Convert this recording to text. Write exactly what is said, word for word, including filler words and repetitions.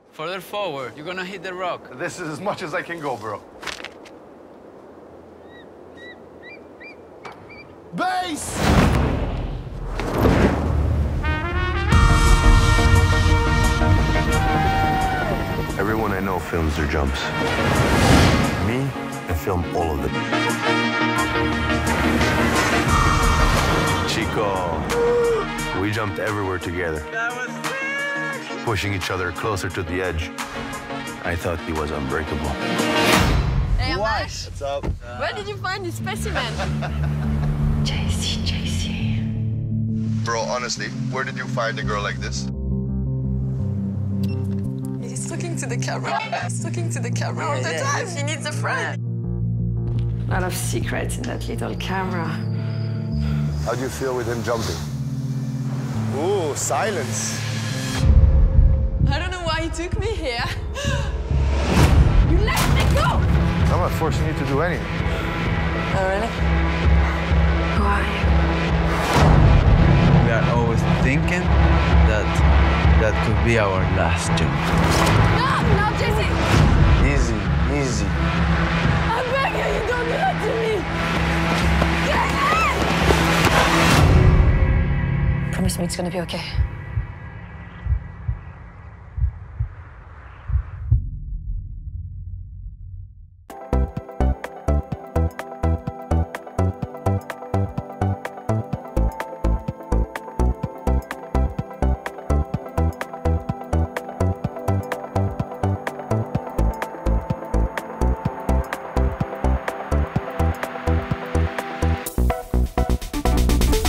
Further forward, you're gonna hit the rock. This is as much as I can go, bro. Base! Everyone I know films their jumps. Me, I film all of them. Chico, we jumped everywhere together. That was sick! Pushing each other closer to the edge. I thought he was unbreakable. Hey, What? Amash. What's up? Where did you find this specimen? J C, J C. Bro, honestly, where did you find a girl like this? He's looking to the camera. He's looking to the camera all the time. He needs a friend. A lot of secrets in that little camera. How do you feel with him jumping? Ooh, silence. I don't know why he took me here. You let me go! I'm not forcing you to do anything. Oh, really? Who are you? We are always thinking that that could be our last jump. No, no, J C! Easy, easy. I'm begging you, don't do that to me! J C! Promise me it's gonna be okay.